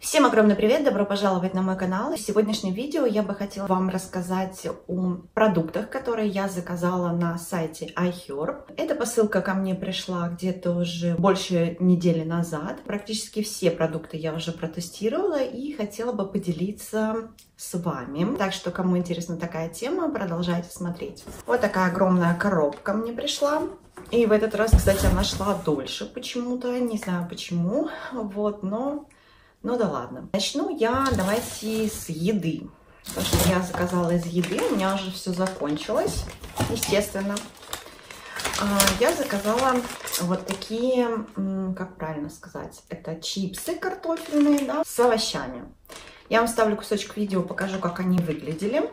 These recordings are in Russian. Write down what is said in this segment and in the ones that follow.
Всем огромный привет, добро пожаловать на мой канал. В сегодняшнем видео я бы хотела вам рассказать о продуктах, которые я заказала на сайте iHerb. Эта посылка ко мне пришла где-то уже больше недели назад. Практически все продукты я уже протестировала и хотела бы поделиться с вами. Так что, кому интересна такая тема, продолжайте смотреть. Вот такая огромная коробка мне пришла. И в этот раз, кстати, она шла дольше почему-то, не знаю почему, вот, но... Ну да ладно. Начну я, давайте, с еды. Потому что я заказала из еды, у меня уже все закончилось, естественно. Я заказала вот такие, как правильно сказать, это чипсы картофельные, да, с овощами. Я вам ставлю кусочек видео, покажу, как они выглядели.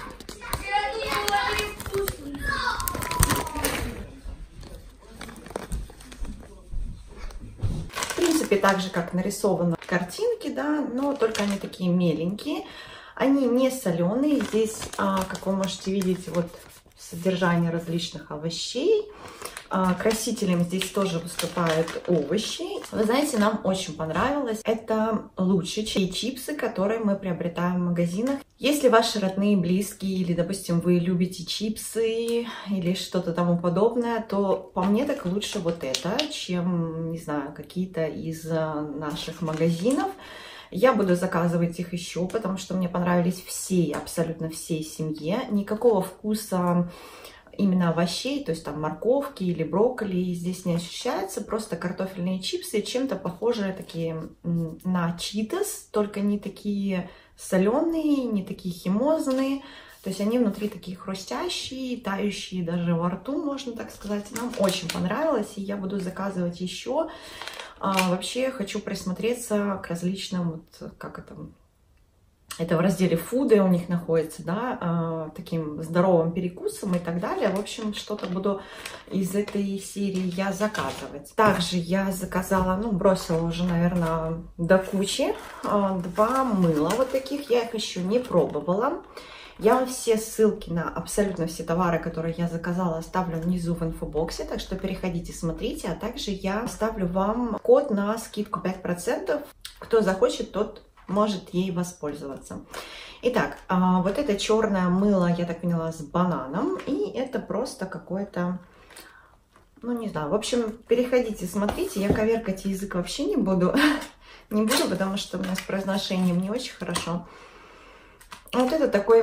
Так же, как нарисовано в картинке, да, но только они такие меленькие. Они не соленые. Здесь, как вы можете видеть, вот содержание различных овощей. Красителем здесь тоже выступают овощи. Вы знаете, нам очень понравилось. Это лучше, чем чипсы, которые мы приобретаем в магазинах. Если ваши родные, близкие, или, допустим, вы любите чипсы или что-то тому подобное, то по мне так лучше вот это, чем, не знаю, какие-то из наших магазинов. Я буду заказывать их еще, потому что мне понравились все, абсолютно всей семье. Никакого вкуса именно овощей, то есть там морковки или брокколи здесь не ощущается, просто картофельные чипсы, чем-то похожие такие на читос, только не такие соленые, не такие химозные, то есть они внутри такие хрустящие, тающие даже во рту, можно так сказать. Нам очень понравилось, и я буду заказывать еще. Вообще хочу присмотреться к различным, вот, как это в разделе фуды у них находится, да, таким здоровым перекусом и так далее. В общем, что-то буду из этой серии я заказывать. Также я заказала, ну, бросила уже, наверное, до кучи, 2 мыла вот таких. Я их еще не пробовала. Я вам все ссылки на абсолютно все товары, которые я заказала, оставлю внизу в инфобоксе, так что переходите, смотрите. А также я оставлю вам код на скидку 5%. Кто захочет, тот может ей воспользоваться. Итак, вот это черное мыло, я так поняла, с бананом. И это просто какое-то, ну не знаю, в общем, переходите, смотрите. Я коверкать язык вообще не буду. Не буду, потому что у меня с произношением не очень хорошо. Вот это такой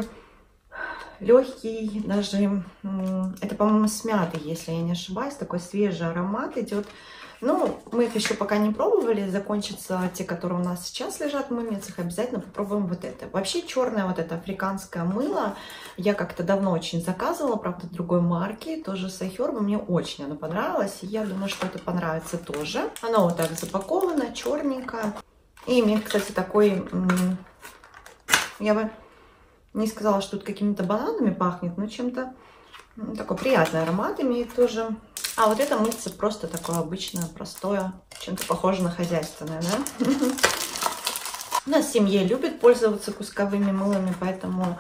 легкий, даже, это, по-моему, с мятой, если я не ошибаюсь. Такой свежий аромат идет. Ну, мы их еще пока не пробовали, закончатся те, которые у нас сейчас лежат в мыльницах, обязательно попробуем вот это. Вообще черное вот это африканское мыло я как-то давно очень заказывала, правда, другой марки, тоже с iHerb, мне очень оно понравилось, и я думаю, что это понравится тоже. Оно вот так запаковано, черненькое, и имеет, кстати, такой, я бы не сказала, что тут какими-то бананами пахнет, но чем-то такой приятный аромат имеет тоже. А вот это мыльце просто такое обычное, простое, чем-то похоже на хозяйственное, да? У нас в семье любят пользоваться кусковыми мылами, поэтому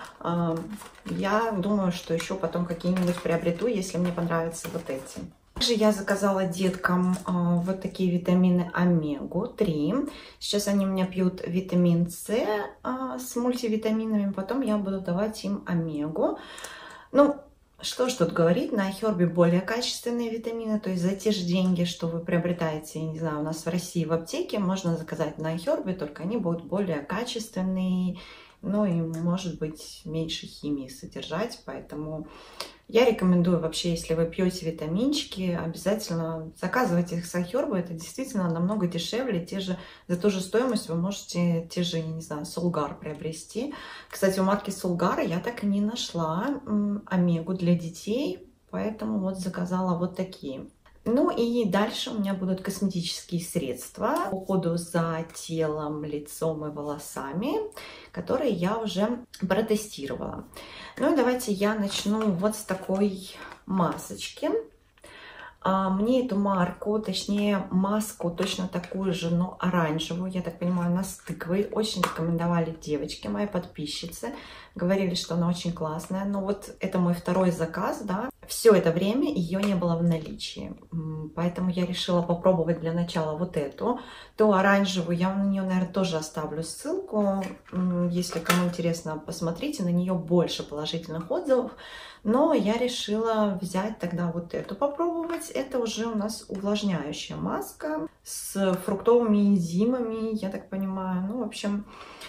я думаю, что еще потом какие-нибудь приобрету, если мне понравятся вот эти. Также я заказала деткам вот такие витамины омегу-3. Сейчас они у меня пьют витамин С с мультивитаминами, потом я буду давать им омегу. Ну, что ж тут говорить, на iHerb более качественные витамины, то есть за те же деньги, что вы приобретаете, не знаю, у нас в России в аптеке, можно заказать на iHerb, только они будут более качественные, ну и, может быть, меньше химии содержать, поэтому я рекомендую вообще, если вы пьете витаминчики, обязательно заказывайте их с iHerb, это действительно намного дешевле, за ту же стоимость вы можете те же, я не знаю, Солгар приобрести. Кстати, у марки Солгара я так и не нашла омегу для детей, поэтому вот заказала вот такие. Ну и дальше у меня будут косметические средства по уходу за телом, лицом и волосами, которые я уже протестировала. Ну и давайте я начну вот с такой масочки. Мне эту марку, точнее маску, точно такую же, но оранжевую, я так понимаю, она с тыквой. Очень рекомендовали девочки, мои подписчицы. Говорили, что она очень классная. Но вот это мой второй заказ, да. все это время ее не было в наличии, поэтому я решила попробовать для начала вот эту. Ту оранжевую, я на нее, наверное, тоже оставлю ссылку. Если кому интересно, посмотрите, на нее больше положительных отзывов. Но я решила взять тогда вот эту попробовать. Это уже у нас увлажняющая маска с фруктовыми энзимами, я так понимаю. Ну, в общем...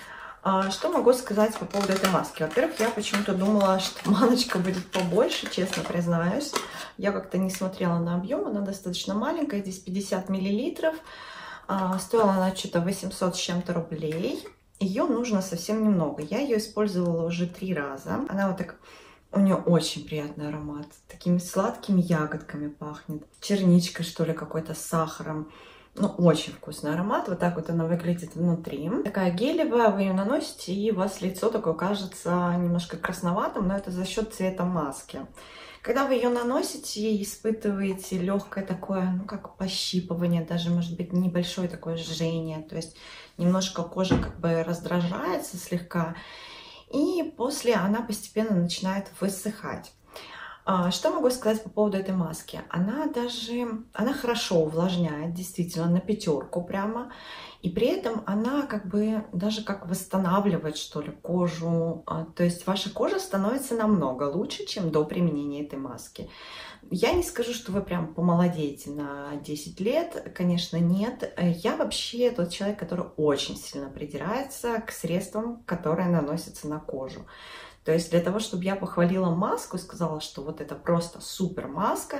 Что могу сказать по поводу этой маски? Во-первых, я почему-то думала, что баночка будет побольше, честно признаюсь. Я как-то не смотрела на объем, она достаточно маленькая, здесь 50 миллилитров. Стоила она что-то 800 с чем-то рублей. Ее нужно совсем немного. Я ее использовала уже 3 раза. Она вот так... У нее очень приятный аромат. Такими сладкими ягодками пахнет. Черничкой, что ли, какой-то с сахаром. Ну, очень вкусный аромат. Вот так вот она выглядит внутри. Такая гелевая, вы ее наносите, и у вас лицо такое кажется немножко красноватым, но это за счет цвета маски. Когда вы ее наносите, испытываете легкое такое, ну, как пощипывание, даже, может быть, небольшое такое жжение. То есть немножко кожа как бы раздражается слегка. И после она постепенно начинает высыхать. Что могу сказать по поводу этой маски? Она хорошо увлажняет, действительно, на 5 прямо. И при этом она как бы даже как восстанавливает, что ли, кожу. То есть ваша кожа становится намного лучше, чем до применения этой маски. Я не скажу, что вы прям помолодеете на 10 лет, конечно, нет. Я вообще тот человек, который очень сильно придирается к средствам, которые наносятся на кожу. То есть для того, чтобы я похвалила маску и сказала, что вот это просто супер маска,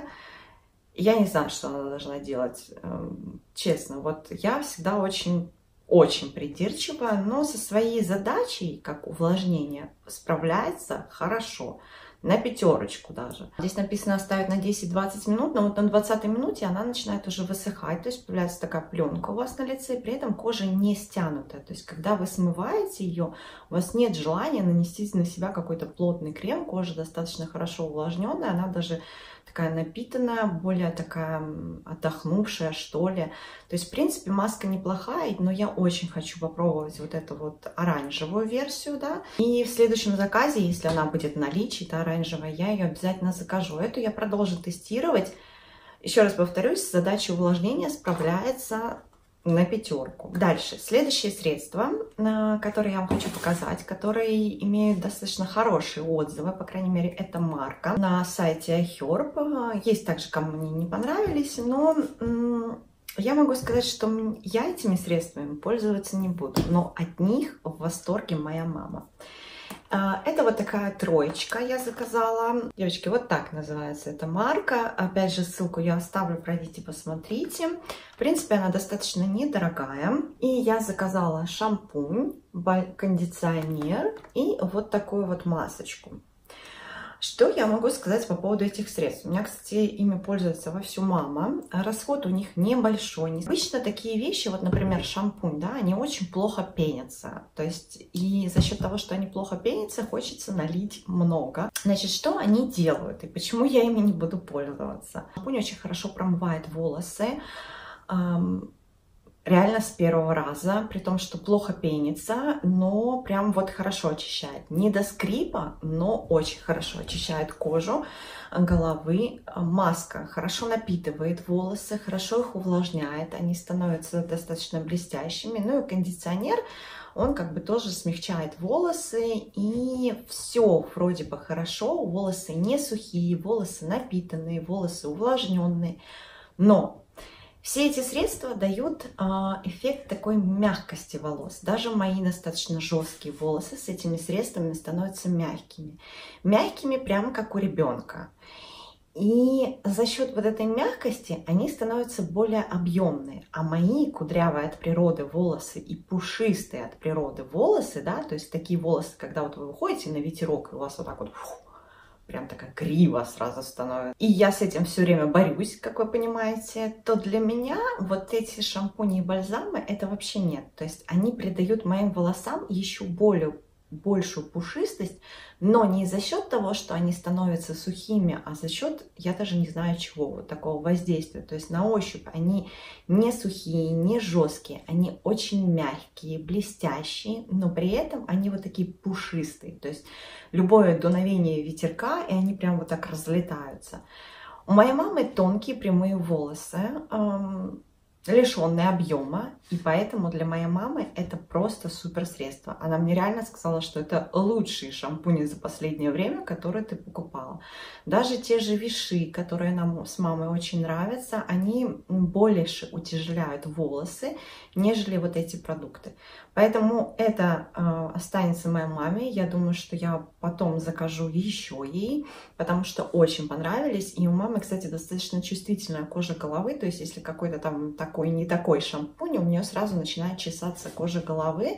я не знаю, что она должна делать. Честно, вот я всегда очень придирчива, но со своей задачей, как увлажнение, справляется хорошо. На 5 даже. Здесь написано оставить на 10-20 минут, но вот на 20 минуте она начинает уже высыхать, то есть появляется такая пленка у вас на лице, и при этом кожа не стянутая. То есть когда вы смываете ее, у вас нет желания нанести на себя какой-то плотный крем, кожа достаточно хорошо увлажненная, она даже такая напитанная, более такая отдохнувшая, что ли. То есть, в принципе, маска неплохая, но я очень хочу попробовать вот эту вот оранжевую версию, да. И в следующем заказе, если она будет в наличии, та оранжевая, я ее обязательно закажу. Эту я продолжу тестировать. Еще раз повторюсь, задача увлажнения справляется на 5. Дальше, следующее средство, которое я вам хочу показать, которые имеют достаточно хорошие отзывы, по крайней мере, это марка на сайте iHerb. Есть также, кому они не понравились, но я могу сказать, что я этими средствами пользоваться не буду, но от них в восторге моя мама. Это вот такая 3 я заказала. Девочки, вот так называется эта марка. Опять же, ссылку я оставлю, пройдите, посмотрите. В принципе, она достаточно недорогая. И я заказала шампунь, кондиционер и вот такую вот масочку. Что я могу сказать по поводу этих средств? У меня, кстати, ими пользуется вовсю мама. Расход у них небольшой. Обычно такие вещи, вот, например, шампунь, да, они очень плохо пенятся. То есть, и за счет того, что они плохо пенятся, хочется налить много. Значит, что они делают и почему я ими не буду пользоваться? Шампунь очень хорошо промывает волосы. Реально с 1 раза, при том, что плохо пенится, но прям вот хорошо очищает. Не до скрипа, но очень хорошо очищает кожу головы. Маска хорошо напитывает волосы, хорошо их увлажняет, они становятся достаточно блестящими. Ну и кондиционер, он как бы тоже смягчает волосы, и все вроде бы хорошо. Волосы не сухие, волосы напитанные, волосы увлажненные, но все эти средства дают эффект такой мягкости волос. Даже мои достаточно жесткие волосы с этими средствами становятся мягкими. Мягкими прямо как у ребенка. И за счет вот этой мягкости они становятся более объемные. А мои кудрявые от природы волосы и пушистые от природы волосы, да, то есть такие волосы, когда вот вы выходите на ветерок, и у вас вот так вот... прям такая грива сразу становится. И я с этим все время борюсь, как вы понимаете, то для меня вот эти шампуни и бальзамы это вообще нет. То есть они придают моим волосам еще большую пушистость, но не за счет того, что они становятся сухими, а за счет, я даже не знаю чего, вот такого воздействия. То есть на ощупь они не сухие, не жесткие, они очень мягкие, блестящие, но при этом они вот такие пушистые. То есть любое дуновение ветерка, и они прям вот так разлетаются. У моей мамы тонкие прямые волосы, лишенные объема, и поэтому для моей мамы это просто супер средство. Она мне реально сказала, что это лучшие шампуни за последнее время, которые ты покупала. Даже те же Виши, которые нам с мамой очень нравятся, они больше утяжеляют волосы, нежели вот эти продукты. Поэтому это останется моей маме. Я думаю, что я потом закажу еще ей, потому что очень понравились. И у мамы, кстати, достаточно чувствительная кожа головы. То есть, если какой-то там такой, не такой шампунь, у нее сразу начинает чесаться кожа головы.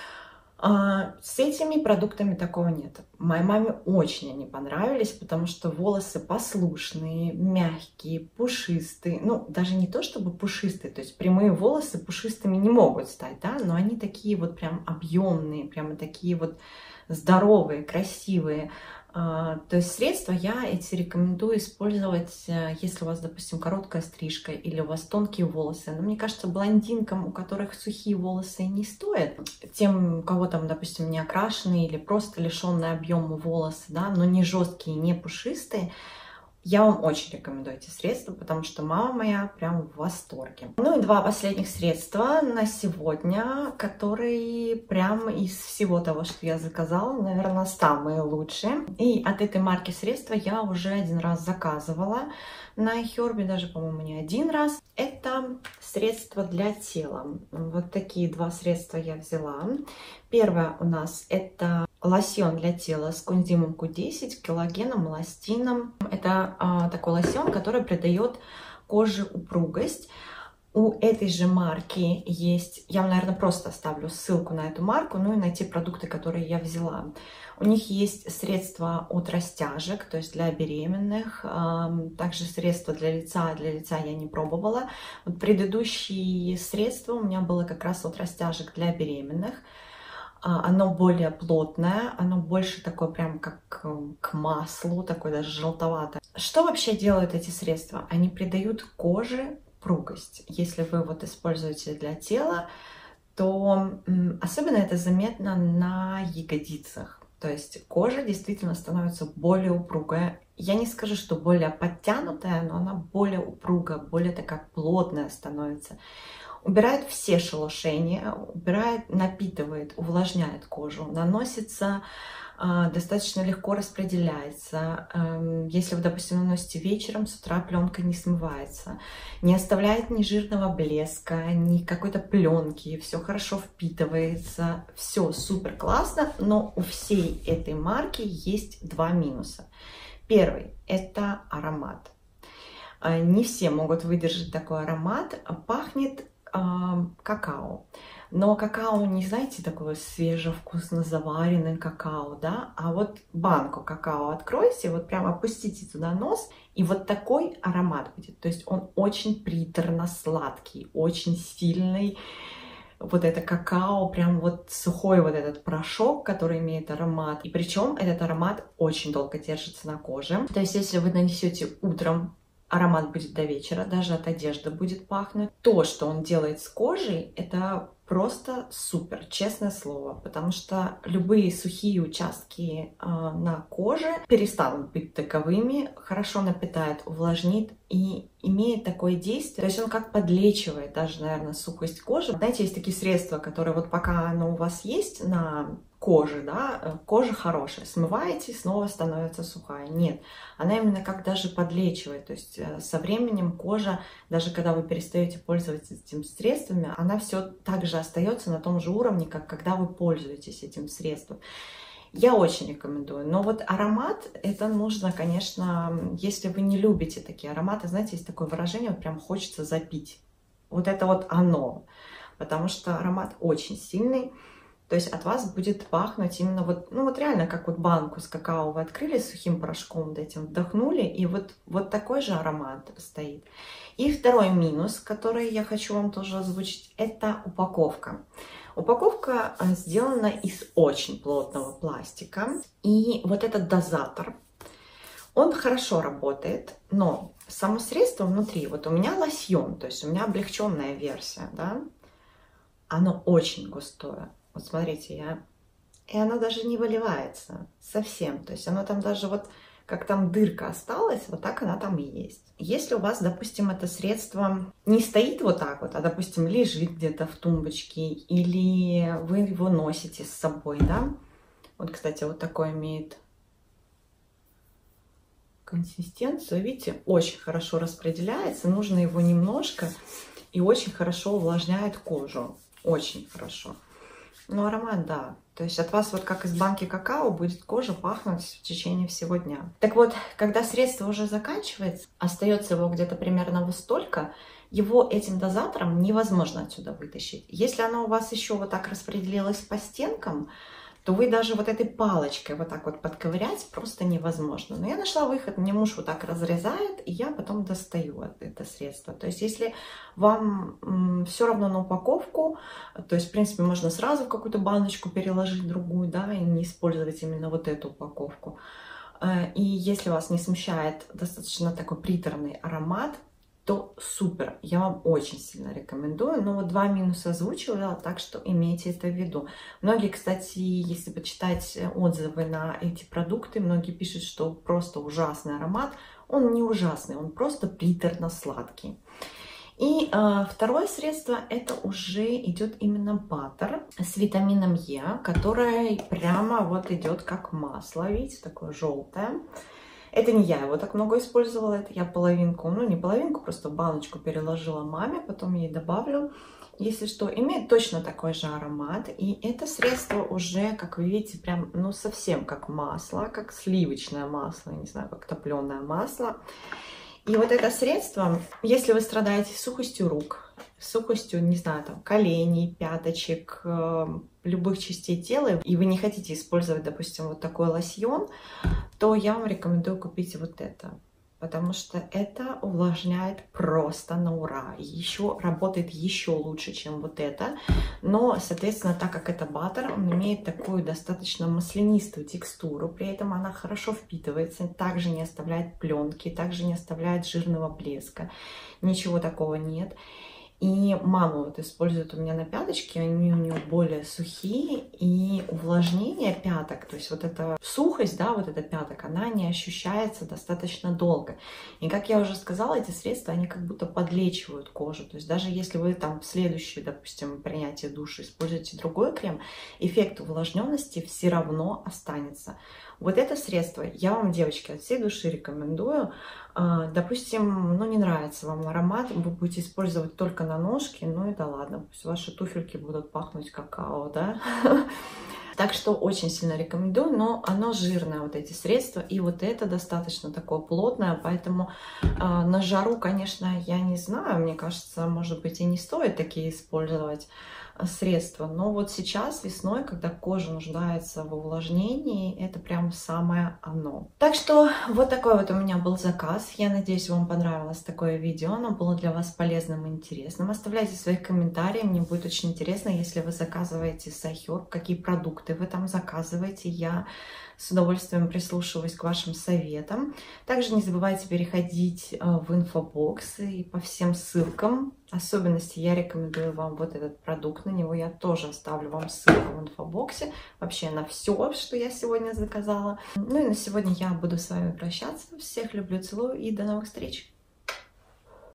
С этими продуктами такого нет. Моей маме очень они понравились, потому что волосы послушные, мягкие, пушистые. Ну, даже не то чтобы пушистые, то есть прямые волосы пушистыми не могут стать, да, но они такие вот прям объемные, прямо такие вот здоровые, красивые. То есть средства я эти рекомендую использовать, если у вас, допустим, короткая стрижка или у вас тонкие волосы. Но мне кажется, блондинкам, у которых сухие волосы, не стоит. Тем, у кого там, допустим, не окрашенные или просто лишенные объема волосы, да, но не жесткие, не пушистые, я вам очень рекомендую эти средства, потому что мама моя прям в восторге. Ну и два последних средства на сегодня, которые прям из всего того, что я заказала, наверное, самые лучшие. И от этой марки средства я уже один раз заказывала на iHerb, даже, по-моему, не один раз. Это средства для тела. Вот такие два средства я взяла. Первое у нас это лосьон для тела с кунзимом Q10, коллагеном, эластином. Это такой лосьон, который придает коже упругость. У этой же марки есть, я вам, наверное, просто оставлю ссылку на эту марку, ну и на те продукты, которые я взяла. У них есть средства от растяжек, то есть для беременных, также средства для лица я не пробовала. Вот предыдущие средства у меня было как раз от растяжек для беременных. Оно более плотное, оно больше такое прям как к маслу, такое даже желтоватое. Что вообще делают эти средства? Они придают коже упругость. Если вы вот используете для тела, то особенно это заметно на ягодицах. То есть кожа действительно становится более упругая. Я не скажу, что более подтянутая, но она более упругая, более такая плотная становится. Убирает все шелушения, убирает, напитывает, увлажняет кожу, наносится, достаточно легко распределяется. Если вы, допустим, наносите вечером, с утра пленка не смывается, не оставляет ни жирного блеска, ни какой-то пленки, все хорошо впитывается, все супер классно, но у всей этой марки есть два минуса. Первый – это аромат. Не все могут выдержать такой аромат, пахнет какао. Но какао не, знаете, такое свежее, вкусно заваренное какао, да, а вот банку какао откройте, вот прям опустите туда нос, и вот такой аромат будет. То есть он очень приторно-сладкий, очень сильный. Вот это какао, прям вот сухой вот этот порошок, который имеет аромат. И причем этот аромат очень долго держится на коже. То есть если вы нанесете утром, аромат будет до вечера, даже от одежды будет пахнуть. То, что он делает с кожей, это просто супер, честное слово, потому что любые сухие участки на коже перестанут быть таковыми, хорошо напитает, увлажнит и имеет такое действие, то есть он как подлечивает даже, наверное, сухость кожи. Знаете, есть такие средства, которые вот пока оно у вас есть на коже, да, кожа хорошая, смываете, снова становится сухая. Нет, она именно как даже подлечивает, то есть со временем кожа, даже когда вы перестаете пользоваться этими средствами, она все так же остается на том же уровне, как когда вы пользуетесь этим средством. Я очень рекомендую. Но вот аромат, это нужно, конечно, если вы не любите такие ароматы, знаете, есть такое выражение, вот прям хочется запить. Вот это вот оно, потому что аромат очень сильный. То есть от вас будет пахнуть именно вот, ну вот реально, как вот банку с какао вы открыли сухим порошком, вот этим вдохнули, и вот такой же аромат стоит. И второй минус, который я хочу вам тоже озвучить, это упаковка. Упаковка сделана из очень плотного пластика. И вот этот дозатор, он хорошо работает, но само средство внутри, вот у меня лосьон, то есть у меня облегченная версия, да, оно очень густое. Вот смотрите, и оно даже не выливается совсем. То есть оно там даже вот, как там дырка осталась, вот так она там и есть. Если у вас, допустим, это средство не стоит вот так вот, а, допустим, лежит где-то в тумбочке, или вы его носите с собой, да. Вот, кстати, вот такой имеет консистенцию. Видите, очень хорошо распределяется. Нужно его немножко и очень хорошо увлажняет кожу. Очень хорошо. Но аромат, да. То есть от вас вот как из банки какао будет кожа пахнуть в течение всего дня. Так вот, когда средство уже заканчивается, остается его где-то примерно вот столько, его этим дозатором невозможно отсюда вытащить. Если оно у вас еще вот так распределилось по стенкам, то вы даже вот этой палочкой вот так вот подковырять просто невозможно. Но я нашла выход, мне муж вот так разрезает, и я потом достаю это средство. То есть если вам все равно на упаковку, то есть в принципе можно сразу в какую-то баночку переложить другую, да, и не использовать именно вот эту упаковку. И если вас не смущает достаточно такой приторный аромат, то супер, я вам очень сильно рекомендую. Но вот 2 минуса озвучила, так что имейте это в виду. Многие, кстати, если почитать отзывы на эти продукты, многие пишут, что просто ужасный аромат. Он не ужасный, он просто приторно-сладкий. И второе средство, это уже идет именно баттер с витамином Е, который прямо вот идет как масло, видите, такое желтое. Это не я его так много использовала, это я половинку, ну не половинку, просто баночку переложила маме, потом ей добавлю. Если что, имеет точно такой же аромат. И это средство уже, как вы видите, прям, ну совсем как масло, как сливочное масло, не знаю, как топленое масло. И вот это средство, если вы страдаете сухостью рук, сухостью, не знаю, там, коленей, пяточек, любых частей тела, и вы не хотите использовать, допустим, вот такой лосьон, то я вам рекомендую купить вот это. Потому что это увлажняет просто на ура. И еще работает еще лучше, чем вот это. Но, соответственно, так как это баттер, он имеет такую достаточно маслянистую текстуру. При этом она хорошо впитывается, также не оставляет пленки, также не оставляет жирного блеска. Ничего такого нет. И мама вот использует у меня на пяточке, они у нее более сухие, и увлажнение пяток, то есть вот эта сухость, да, вот эта пяток, она не ощущается достаточно долго. И как я уже сказала, эти средства, они как будто подлечивают кожу. То есть даже если вы там в следующее, допустим, принятие душа используете другой крем, эффект увлажненности все равно останется. Вот это средство я вам, девочки, от всей души рекомендую. Допустим, ну не нравится вам аромат, вы будете использовать только на ножки, ну и да ладно, пусть ваши туфельки будут пахнуть какао, да? Так что очень сильно рекомендую, но оно жирное, вот эти средства, и вот это достаточно такое плотное, поэтому на жару, конечно, я не знаю, мне кажется, может быть, и не стоит такие использовать средства, но вот сейчас весной, когда кожа нуждается в увлажнении, это прям самое оно. Так что вот такой вот у меня был заказ. Я надеюсь, вам понравилось такое видео, оно было для вас полезным и интересным. Оставляйте свои комментарии, мне будет очень интересно, если вы заказываете с iHerb, какие продукты вы там заказываете. Я с удовольствием прислушиваюсь к вашим советам. Также не забывайте переходить в инфобокс и по всем ссылкам. Особенности я рекомендую вам вот этот продукт. На него я тоже оставлю вам ссылку в инфобоксе. Вообще на все, что я сегодня заказала. Ну и на сегодня я буду с вами прощаться. Всех люблю, целую и до новых встреч!